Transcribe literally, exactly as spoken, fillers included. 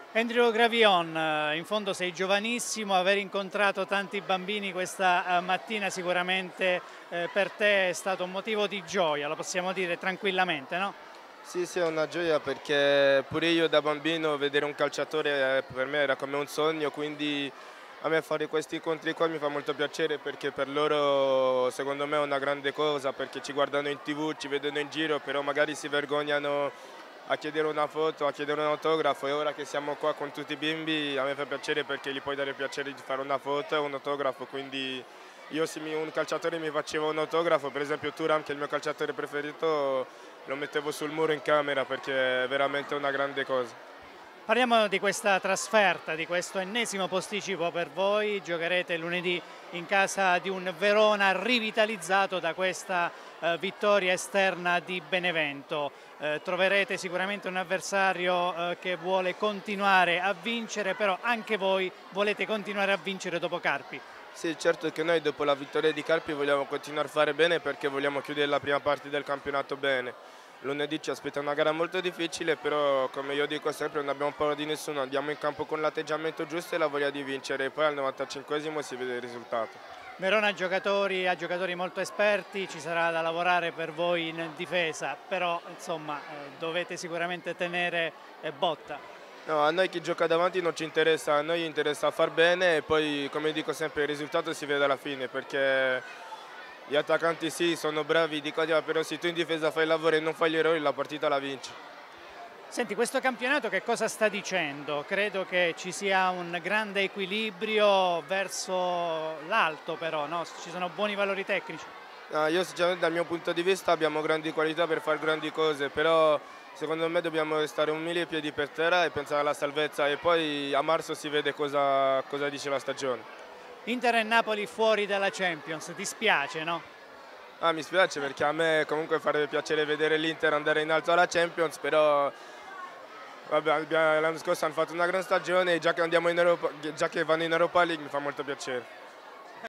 Andrew Gravillon, eh, in fondo sei giovanissimo, aver incontrato tanti bambini questa eh, mattina sicuramente eh, per te è stato un motivo di gioia, lo possiamo dire tranquillamente, no? Sì, sì, è una gioia perché pure io da bambino vedere un calciatore eh, per me era come un sogno, quindi a me fare questi incontri qua mi fa molto piacere perché per loro secondo me è una grande cosa perché ci guardano in tivù, ci vedono in giro, però magari si vergognano a chiedere una foto, a chiedere un autografo e ora che siamo qua con tutti i bimbi a me fa piacere perché gli puoi dare il piacere di fare una foto e un autografo, quindi io se mi- un calciatore mi faceva un autografo, per esempio Thuram che è il mio calciatore preferito, lo mettevo sul muro in camera perché è veramente una grande cosa. Parliamo di questa trasferta, di questo ennesimo posticipo per voi, giocherete lunedì in casa di un Verona rivitalizzato da questa eh, vittoria esterna di Benevento. Eh, troverete sicuramente un avversario eh, che vuole continuare a vincere, però anche voi volete continuare a vincere dopo Carpi. Sì, certo che noi dopo la vittoria di Carpi vogliamo continuare a fare bene perché vogliamo chiudere la prima parte del campionato bene. Lunedì ci aspetta una gara molto difficile, però come io dico sempre non abbiamo paura di nessuno, andiamo in campo con l'atteggiamento giusto e la voglia di vincere e poi al novantacinquesimo si vede il risultato. Verona ha giocatori, ha giocatori molto esperti, ci sarà da lavorare per voi in difesa, però insomma eh, dovete sicuramente tenere eh, botta. No, a noi chi gioca davanti non ci interessa, a noi interessa far bene e poi come dico sempre il risultato si vede alla fine perché gli attaccanti sì sono bravi, dico, "Ah, però se tu in difesa fai il lavoro e non fai gli errori la partita la vinci." Senti, questo campionato che cosa sta dicendo? Credo che ci sia un grande equilibrio verso l'alto però, no? Ci sono buoni valori tecnici. No, io sinceramente dal mio punto di vista abbiamo grandi qualità per fare grandi cose, però secondo me dobbiamo restare umili e piedi per terra e pensare alla salvezza e poi a marzo si vede cosa, cosa dice la stagione. Inter e Napoli fuori dalla Champions, dispiace, no? Ah, mi spiace perché a me comunque farebbe piacere vedere l'Inter andare in alto alla Champions, però vabbè, l'anno scorso hanno fatto una gran stagione e già che, andiamo in Europa, già che vanno in Europa League mi fa molto piacere.